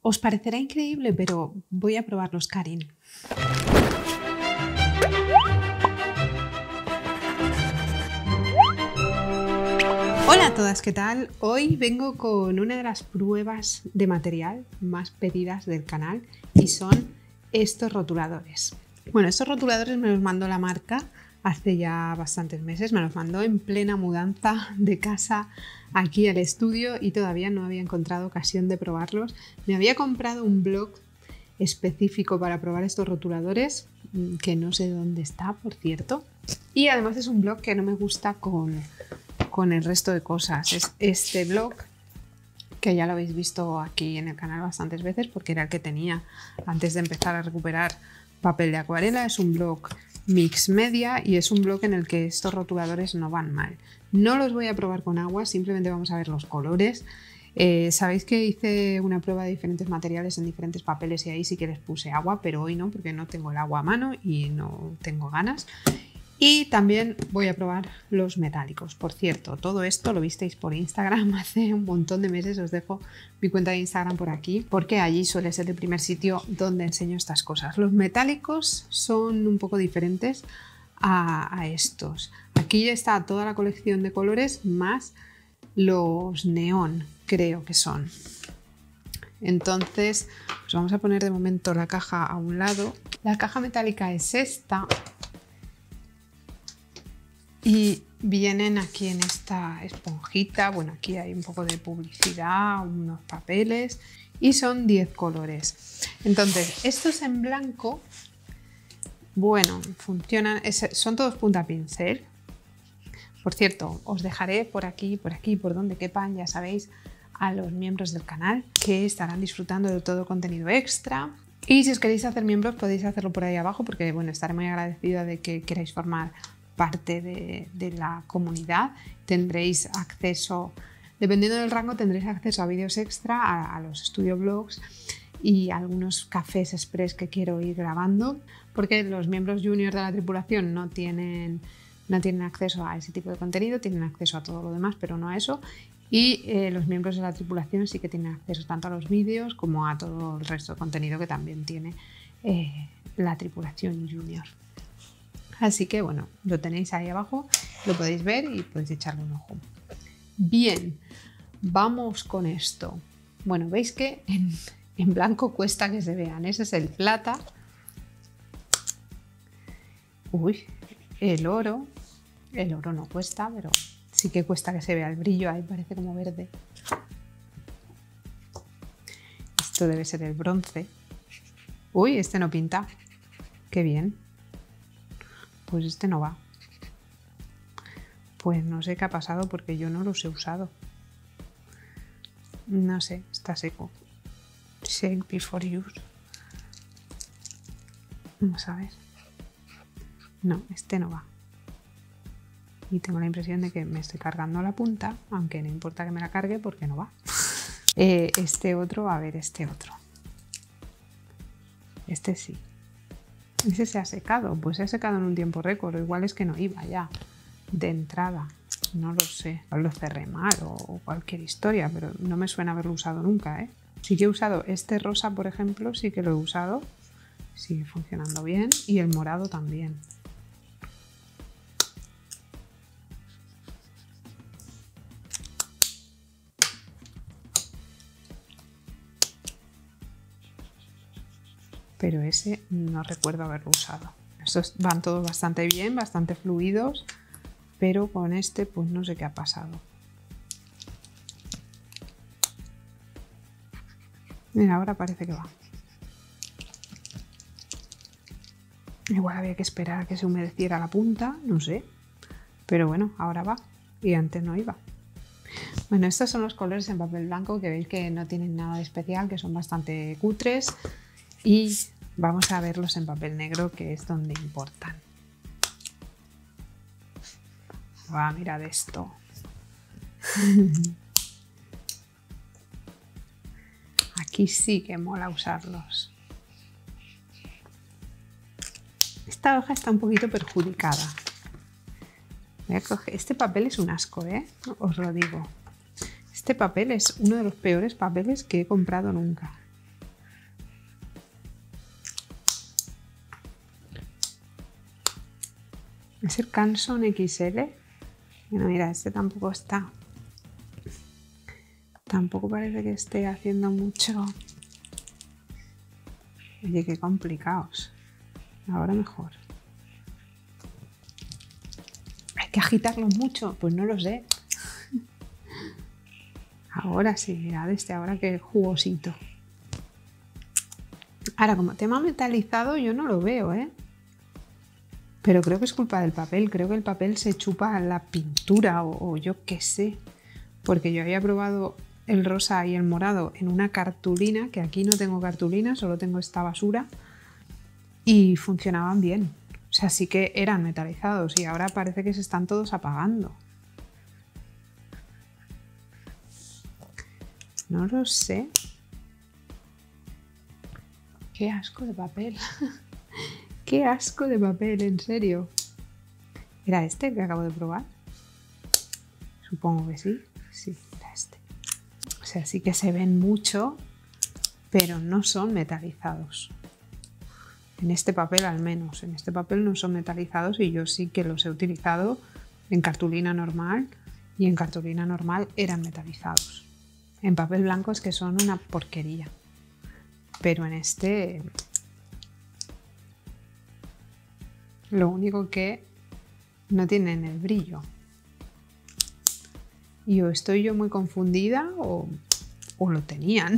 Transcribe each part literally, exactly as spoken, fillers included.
Os parecerá increíble, pero voy a probarlos, Karin. Hola a todas, ¿qué tal? Hoy vengo con una de las pruebas de material más pedidas del canal y son estos rotuladores. Bueno, estos rotuladores me los mandó la marca hace ya bastantes meses, me los mandó en plena mudanza de casa aquí al estudio y todavía no había encontrado ocasión de probarlos. Me había comprado un blog específico para probar estos rotuladores, que no sé dónde está, por cierto. Y además es un blog que no me gusta con, con el resto de cosas. Es este blog, que ya lo habéis visto aquí en el canal bastantes veces, porque era el que tenía antes de empezar a recuperar papel de acuarela. Es un blog mix media y es un blog en el que estos rotuladores no van mal. No los voy a probar con agua, simplemente vamos a ver los colores. Eh, Sabéis que hice una prueba de diferentes materiales en diferentes papeles y ahí sí que les puse agua, pero hoy no, porque no tengo el agua a mano y no tengo ganas. Y también voy a probar los metálicos. Por cierto, todo esto lo visteis por Instagram hace un montón de meses. Os dejo mi cuenta de Instagram por aquí, porque allí suele ser el primer sitio donde enseño estas cosas. Los metálicos son un poco diferentes a, a estos. Aquí está toda la colección de colores más los neón, creo que son. Entonces, pues vamos a poner de momento la caja a un lado. La caja metálica es esta. Y vienen aquí en esta esponjita, bueno, aquí hay un poco de publicidad, unos papeles y son diez colores. Entonces, estos en blanco, bueno, funcionan, es, son todos punta pincel. Por cierto, os dejaré por aquí, por aquí, por donde quepan, ya sabéis, a los miembros del canal que estarán disfrutando de todo contenido extra. Y si os queréis hacer miembros podéis hacerlo por ahí abajo, porque bueno, estaré muy agradecida de que queráis formar parte de, de la comunidad. Tendréis acceso, dependiendo del rango, tendréis acceso a vídeos extra, a, a los estudio blogs y a algunos cafés express que quiero ir grabando, porque los miembros juniors de la tripulación no tienen, no tienen acceso a ese tipo de contenido, tienen acceso a todo lo demás, pero no a eso. Y eh, los miembros de la tripulación sí que tienen acceso tanto a los vídeos como a todo el resto de contenido que también tiene eh, la tripulación junior. Así que bueno, lo tenéis ahí abajo, lo podéis ver y podéis echarle un ojo. Bien, vamos con esto. Bueno, veis que en, en blanco cuesta que se vean. Ese es el plata. Uy, el oro. El oro no cuesta, pero sí que cuesta que se vea el brillo. Ahí parece como verde. Esto debe ser el bronce. Uy, este no pinta. Qué bien. Pues este no va. Pues no sé qué ha pasado porque yo no los he usado. No sé, está seco. Shake before use. Vamos a ver. No, este no va. Y tengo la impresión de que me estoy cargando la punta, aunque no importa que me la cargue porque no va. eh, este otro, a ver, este otro. Este sí. Ese se ha secado, pues se ha secado en un tiempo récord, igual es que no iba ya de entrada, no lo sé, lo cerré mal o cualquier historia, pero no me suena haberlo usado nunca, ¿eh? Sí que he usado este rosa, por ejemplo, sí que lo he usado, sigue funcionando bien, y el morado también. Pero ese no recuerdo haberlo usado. Estos van todos bastante bien, bastante fluidos, pero con este pues no sé qué ha pasado. Mira, ahora parece que va. Igual había que esperar a que se humedeciera la punta, no sé. Pero bueno, ahora va y antes no iba. Bueno, estos son los colores en papel blanco que veis que no tienen nada de especial, que son bastante cutres. Y vamos a verlos en papel negro, que es donde importan. Guau, mirad esto. Aquí sí que mola usarlos. Esta hoja está un poquito perjudicada. Voy a coger... Este papel es un asco, ¿eh? Os lo digo. Este papel es uno de los peores papeles que he comprado nunca. Es el Canson X L. Bueno, mira, este tampoco está. Tampoco parece que esté haciendo mucho. Oye, qué complicados. Ahora mejor. ¿Hay que agitarlo mucho? Pues no lo sé. Ahora sí, mirad este, ahora que jugosito. Ahora, como tema metalizado, yo no lo veo, ¿eh? Pero creo que es culpa del papel. Creo que el papel se chupa la pintura o, o yo qué sé. Porque yo había probado el rosa y el morado en una cartulina, que aquí no tengo cartulina, solo tengo esta basura, y funcionaban bien. O sea, sí que eran metalizados y ahora parece que se están todos apagando. No lo sé. Qué asco de papel. Qué asco de papel, en serio. ¿Era este que acabo de probar? Supongo que sí. Sí, era este. O sea, sí que se ven mucho, pero no son metalizados. En este papel al menos. En este papel no son metalizados y yo sí que los he utilizado en cartulina normal y en cartulina normal eran metalizados. En papel blanco es que son una porquería. Pero en este... Lo único que no tienen el brillo. Y o estoy yo muy confundida o, o lo tenían.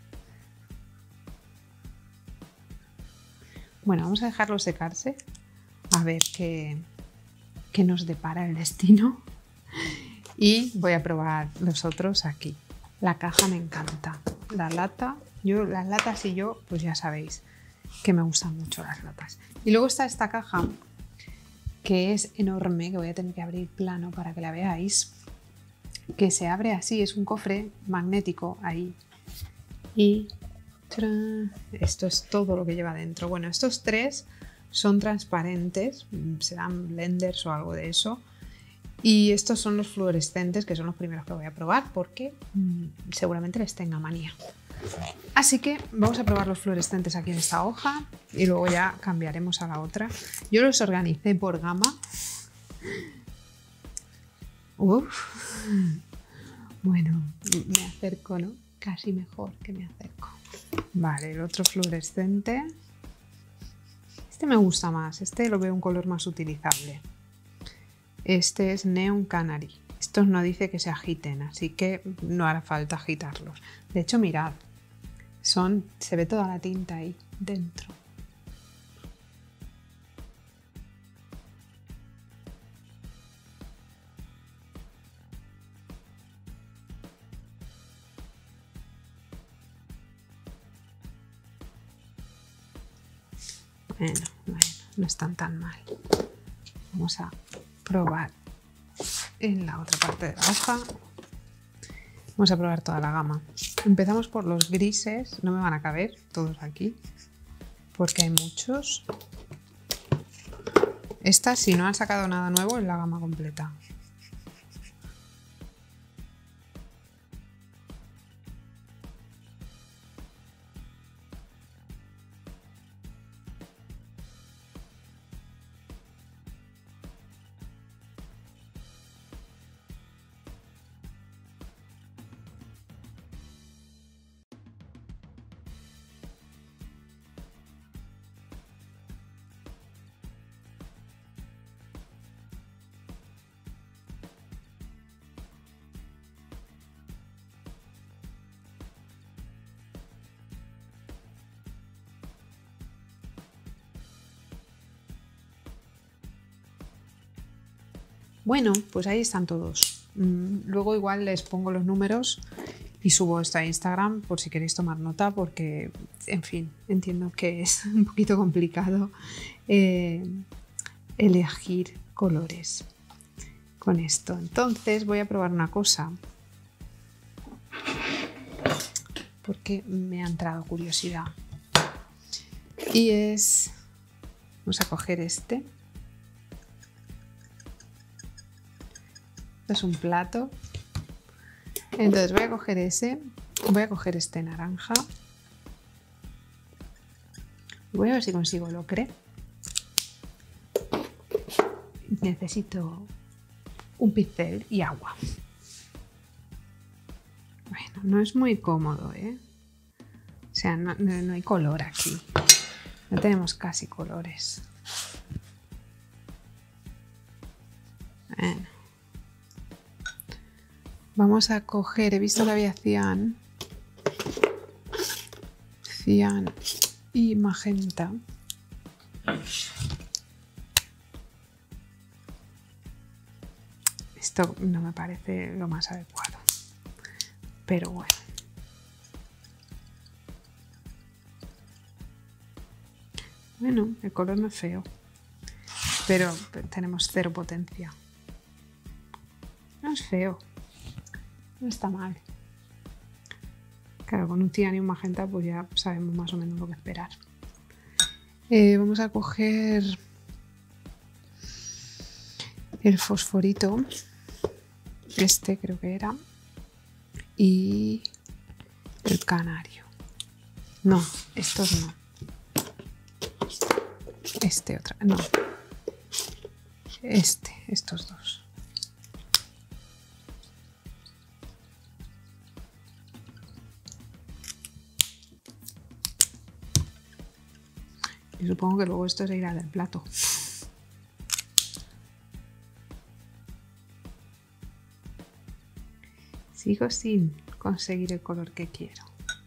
Bueno, vamos a dejarlo secarse. A ver qué, qué nos depara el destino. Y voy a probar los otros aquí. La caja me encanta. La lata, yo las latas y yo, pues ya sabéis que me gustan mucho las latas. Y luego está esta caja que es enorme, que voy a tener que abrir plano para que la veáis, que se abre así, es un cofre magnético ahí. Y ¡tarán! Esto es todo lo que lleva dentro. Bueno, estos tres son transparentes, serán blenders o algo de eso. Y estos son los fluorescentes, que son los primeros que voy a probar porque mmm, seguramente les tenga manía. Así que vamos a probar los fluorescentes aquí en esta hoja y luego ya cambiaremos a la otra. Yo los organicé por gama. Uf. Bueno, me acerco, ¿no? Casi mejor que me acerco. Vale, el otro fluorescente. Este me gusta más, este lo veo un color más utilizable. Este es Neon Canary. Estos no dice que se agiten, así que no hará falta agitarlos. De hecho, mirad, son, se ve toda la tinta ahí dentro. Bueno, bueno, no están tan mal. Vamos a probar en la otra parte de la hoja. Vamos a probar toda la gama. Empezamos por los grises, no me van a caber todos aquí, porque hay muchos. Esta, si no han sacado nada nuevo, es la gama completa. Bueno, pues ahí están todos. Luego igual les pongo los números y subo esto a Instagram por si queréis tomar nota, porque, en fin, entiendo que es un poquito complicado eh, elegir colores con esto. Entonces voy a probar una cosa, porque me ha entrado curiosidad. Y es... Vamos a coger este. Esto es un plato. Entonces voy a coger ese. Voy a coger este naranja. Voy a ver si consigo el ocre. necesito un pincel y agua. Bueno, no es muy cómodo, ¿eh? O sea, no, no, no hay color aquí. No tenemos casi colores. Bueno. Vamos a coger, he visto que había cian. Cian y magenta. Esto no me parece lo más adecuado. Pero bueno. Bueno, el color no es feo. Pero tenemos cero potencia. No es feo. No está mal. Claro, con un cian y un magenta pues ya sabemos más o menos lo que esperar. Eh, vamos a coger el fosforito. Este creo que era. Y el canario. No, estos no. Este otra. No. Este, estos dos. Y supongo que luego esto se irá del plato. Sigo sin conseguir el color que quiero.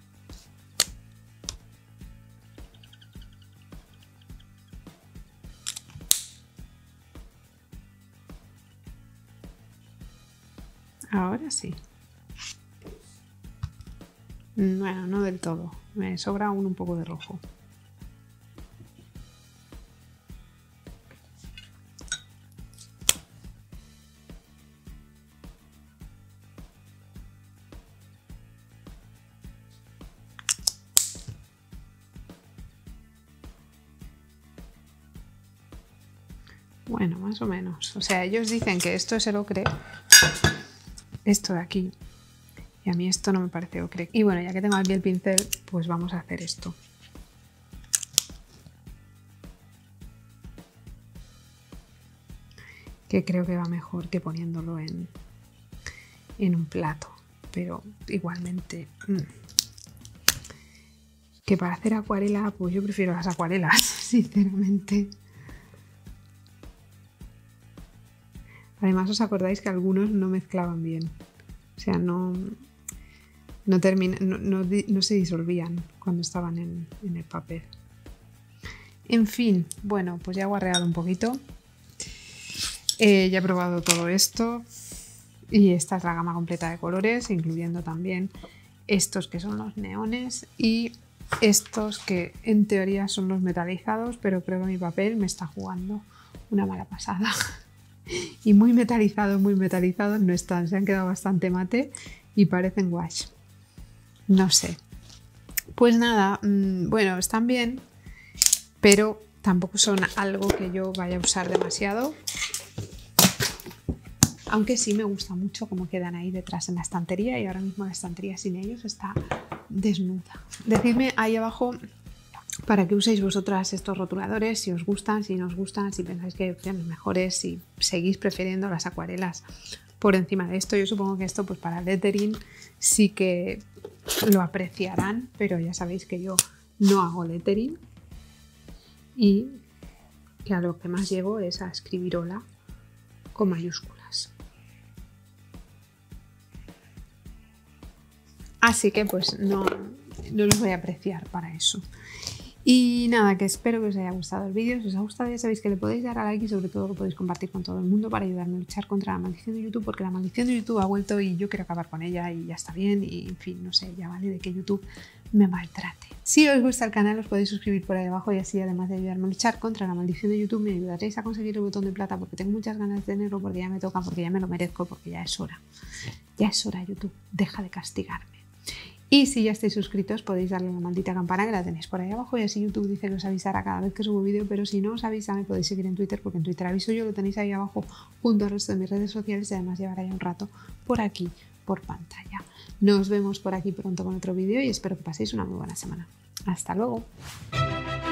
Ahora sí. Bueno, no del todo. Me sobra aún un poco de rojo. Bueno, más o menos. O sea, ellos dicen que esto es el ocre, esto de aquí, y a mí esto no me parece ocre. Y bueno, ya que tengo aquí el pincel, pues vamos a hacer esto. Que creo que va mejor que poniéndolo en, en un plato. Pero igualmente, mmm. que para hacer acuarela, pues yo prefiero las acuarelas, sinceramente. Además, os acordáis que algunos no mezclaban bien. O sea, no, no, termina, no, no, no se disolvían cuando estaban en, en el papel. En fin, bueno, pues ya he guarreado un poquito. Eh, ya he probado todo esto. Y esta es la gama completa de colores, incluyendo también estos que son los neones y estos que en teoría son los metalizados, pero creo que mi papel me está jugando una mala pasada. Y muy metalizados, muy metalizados no están, se han quedado bastante mate y parecen wash. No sé. Pues nada, mmm, bueno, están bien, pero tampoco son algo que yo vaya a usar demasiado. Aunque sí me gusta mucho cómo quedan ahí detrás en la estantería y ahora mismo la estantería sin ellos está desnuda. Decidme ahí abajo para que uséis vosotras estos rotuladores, si os gustan, si no os gustan, si pensáis que hay opciones mejores, si seguís prefiriendo las acuarelas por encima de esto. Yo supongo que esto pues para lettering sí que lo apreciarán, pero ya sabéis que yo no hago lettering y que a lo que más llevo es a escribir hola con mayúsculas. Así que pues no, no los voy a apreciar para eso. Y nada, que espero que os haya gustado el vídeo. Si os ha gustado ya sabéis que le podéis dar a like y sobre todo lo podéis compartir con todo el mundo para ayudarme a luchar contra la maldición de YouTube, porque la maldición de YouTube ha vuelto y yo quiero acabar con ella y ya está bien y en fin, no sé, ya vale de que YouTube me maltrate. Si os gusta el canal os podéis suscribir por ahí abajo y así además de ayudarme a luchar contra la maldición de YouTube me ayudaréis a conseguir el botón de plata porque tengo muchas ganas de tenerlo, porque ya me toca, porque ya me lo merezco, porque ya es hora. Ya es hora, YouTube, deja de castigarme. Y si ya estáis suscritos podéis darle a la maldita campana que la tenéis por ahí abajo y así YouTube dice que os avisará cada vez que subo vídeo, pero si no os avisa me podéis seguir en Twitter porque en Twitter aviso yo, lo tenéis ahí abajo junto al resto de mis redes sociales y además llevará ya un rato por aquí, por pantalla. Nos vemos por aquí pronto con otro vídeo y espero que paséis una muy buena semana. ¡Hasta luego!